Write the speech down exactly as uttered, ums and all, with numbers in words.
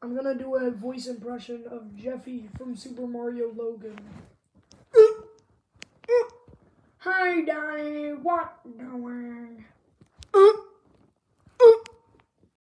I'm gonna do a voice impression of Jeffy from Super Mario Logan. Hey Daddy, what doing?